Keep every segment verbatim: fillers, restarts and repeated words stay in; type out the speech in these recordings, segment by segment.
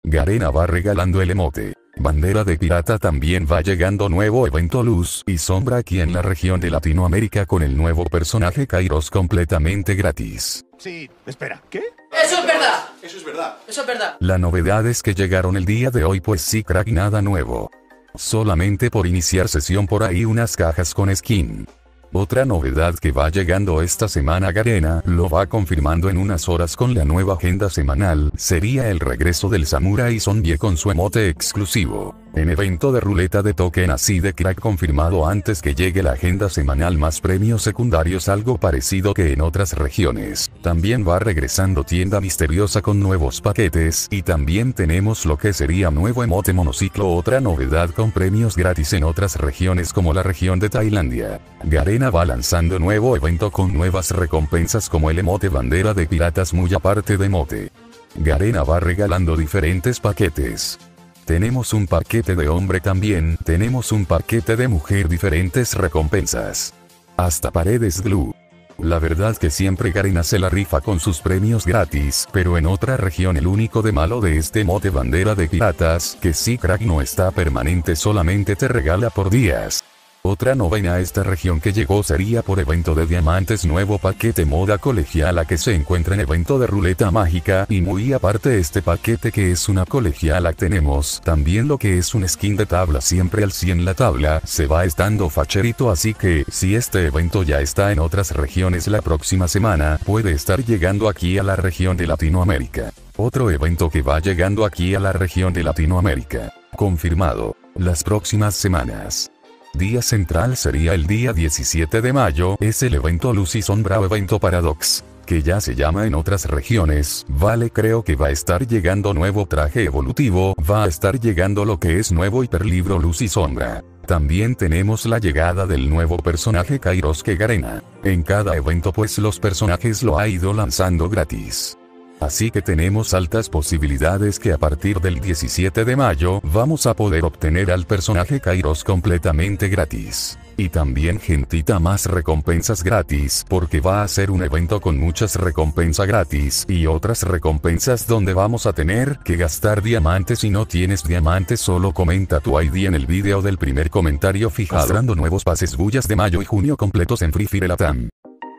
Garena va regalando el emote. Bandera de pirata también va llegando nuevo evento luz y sombra aquí en la región de Latinoamérica con el nuevo personaje Kairos completamente gratis. Sí, espera, ¿qué? Eso es verdad. Eso es verdad. Eso es verdad. La novedad es que llegaron el día de hoy, pues sí, crack, nada nuevo. Solamente por iniciar sesión por ahí unas cajas con skin. Otra novedad que va llegando esta semana, Garena lo va confirmando en unas horas con la nueva agenda semanal, sería el regreso del Samurai Zombie con su emote exclusivo. En evento de ruleta de token así de crack confirmado antes que llegue la agenda semanal más premios secundarios, algo parecido que en otras regiones. También va regresando tienda misteriosa con nuevos paquetes y también tenemos lo que sería nuevo emote monociclo, otra novedad con premios gratis en otras regiones como la región de Tailandia. Garena va lanzando nuevo evento con nuevas recompensas como el emote bandera de piratas, muy aparte de emote. Garena va regalando diferentes paquetes. Tenemos un paquete de hombre también, tenemos un paquete de mujer, diferentes recompensas. Hasta paredes glue. La verdad que siempre Garena se la rifa con sus premios gratis, pero en otra región el único de malo de este emote bandera de piratas, que sí crack, no está permanente, solamente te regala por días. Otra novena a esta región que llegó sería por evento de diamantes, nuevo paquete moda colegiala que se encuentra en evento de ruleta mágica, y muy aparte este paquete que es una colegiala tenemos también lo que es un skin de tabla, siempre al cien la tabla, se va estando facherito, así que si este evento ya está en otras regiones la próxima semana, puede estar llegando aquí a la región de Latinoamérica. Otro evento que va llegando aquí a la región de Latinoamérica. Confirmado. Las próximas semanas. Día central sería el día diecisiete de mayo, es el evento Luz y Sombra o evento Paradox, que ya se llama en otras regiones. Vale, creo que va a estar llegando nuevo traje evolutivo, va a estar llegando lo que es nuevo hiperlibro Luz y Sombra. También tenemos la llegada del nuevo personaje Kairos que Garena. En cada evento pues los personajes lo ha ido lanzando gratis. Así que tenemos altas posibilidades que a partir del diecisiete de mayo vamos a poder obtener al personaje Kairos completamente gratis. Y también gentita más recompensas gratis, porque va a ser un evento con muchas recompensas gratis y otras recompensas donde vamos a tener que gastar diamantes. Si no tienes diamantes, solo comenta tu I D en el video del primer comentario fijado. Mostrando nuevos pases bullas de mayo y junio completos en Free Fire Latam.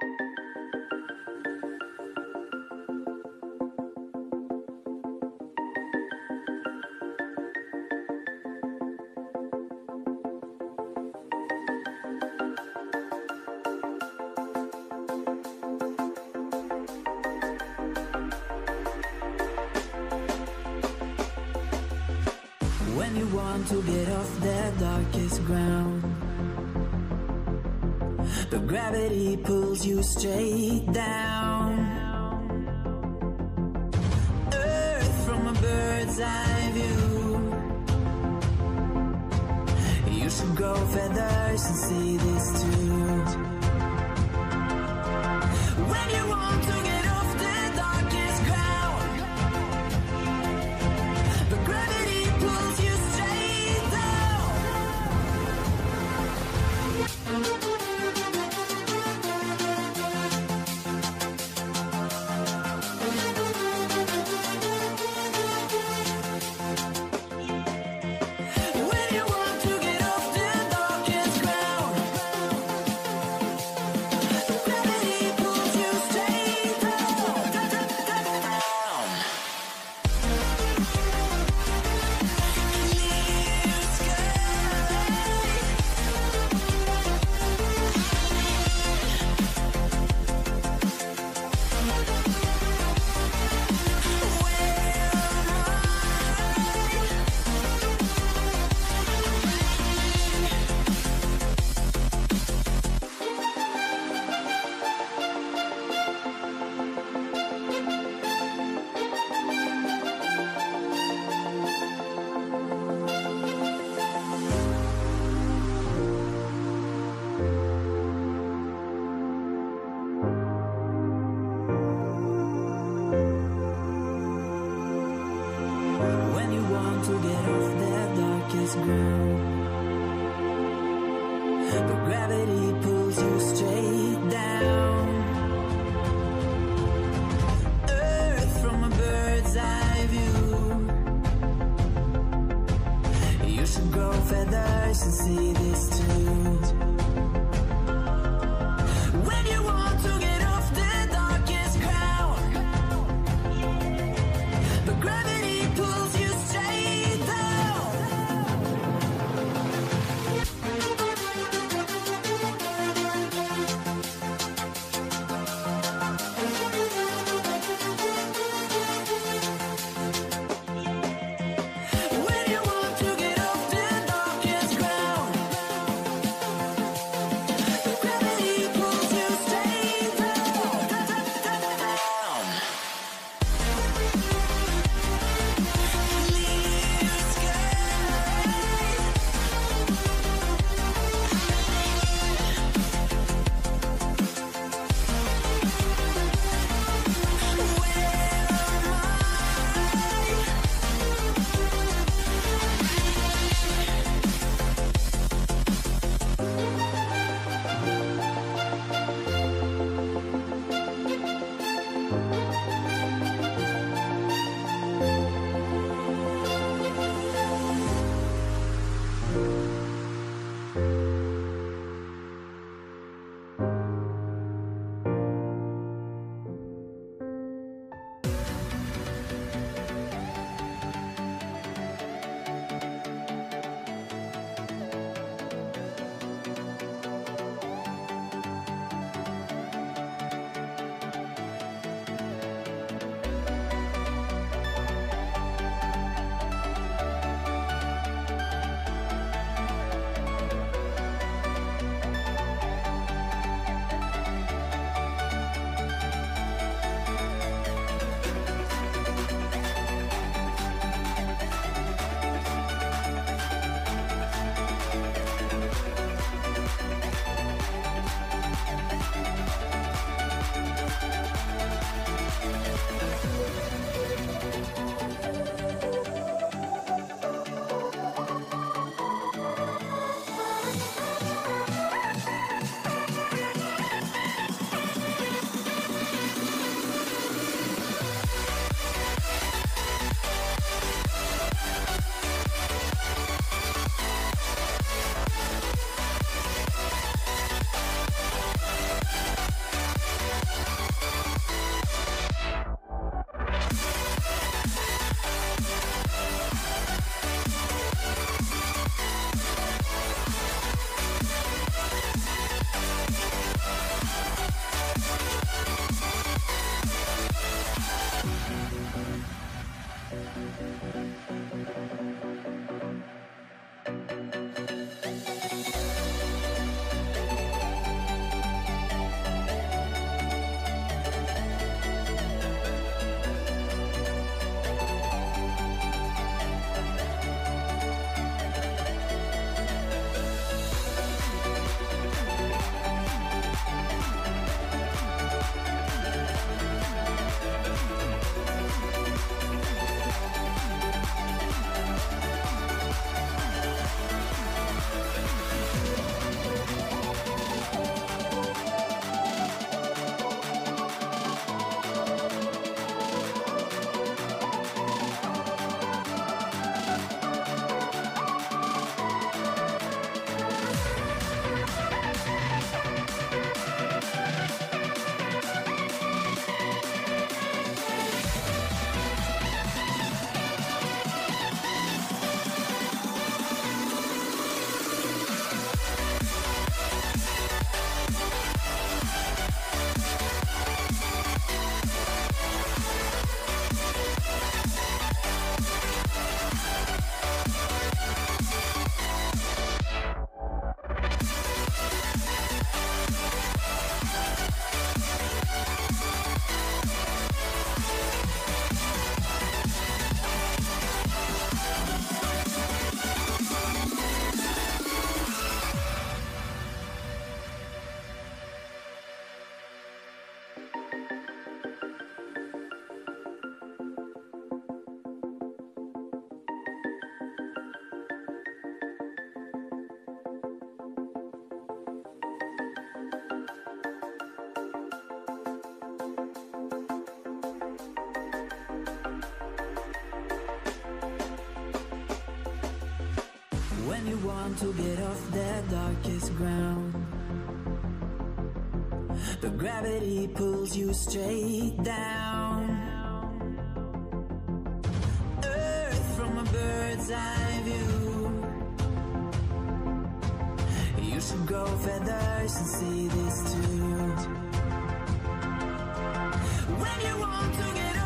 When you want to get off the darkest ground, the gravity pulls you straight down. Earth from a bird's eye view. You should grow feathers and see this too. When you want to get off the darkest ground, the gravity pulls you straight down. When you want to get off the darkest ground, the gravity pulls you straight down, down. Clear sky. When you want to get off the darkest ground, the gravity pulls you straight down. Earth from a bird's eye view. should grow feathers and see this too. When you want to get off the darkest ground, but gravity pulls you straight down. When you want to get off the darkest ground, When you want to get off that darkest ground, the gravity pulls you straight down. Earth from a bird's eye view. You should grow feathers and see this too. When you want to get